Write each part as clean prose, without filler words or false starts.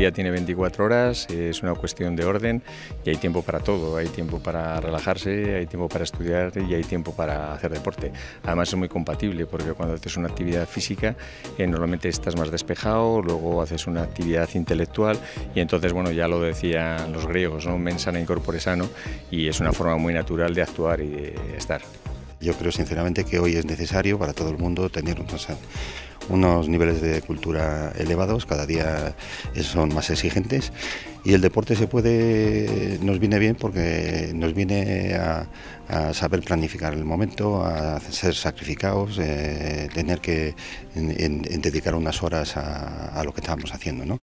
día tiene 24 horas, es una cuestión de orden y hay tiempo para todo. Hay tiempo para relajarse, hay tiempo para estudiar y hay tiempo para hacer deporte. Además es muy compatible porque cuando haces una actividad física normalmente estás más despejado, luego haces una actividad intelectual y entonces, bueno, ya lo decían los griegos, ¿no? Mens sana in corpore sano, y es una forma muy natural de actuar y de estar. Yo creo sinceramente que hoy es necesario para todo el mundo tener unos niveles de cultura elevados, cada día son más exigentes y el deporte nos viene bien porque nos viene a saber planificar el momento, a ser sacrificados, tener que dedicar unas horas a lo que estamos haciendo, ¿no?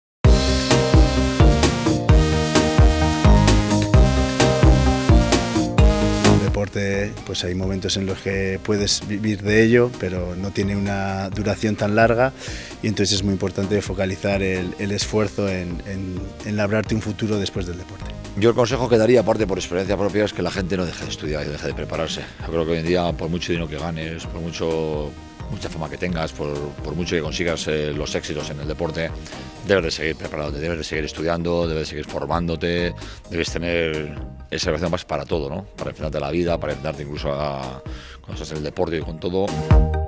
Deporte, pues hay momentos en los que puedes vivir de ello, pero no tiene una duración tan larga y entonces es muy importante focalizar el esfuerzo en labrarte un futuro después del deporte. Yo el consejo que daría, aparte por experiencia propia, es que la gente no deje de estudiar y deje de prepararse. Yo creo que hoy en día, por mucho dinero que ganes, por mucha fama que tengas, por mucho que consigas los éxitos en el deporte, debes de seguir preparándote, debes de seguir estudiando, debes de seguir formándote, debes tener esa relación más para todo, ¿no? Para enfrentarte a la vida, para enfrentarte incluso cuando estás en el deporte y con todo.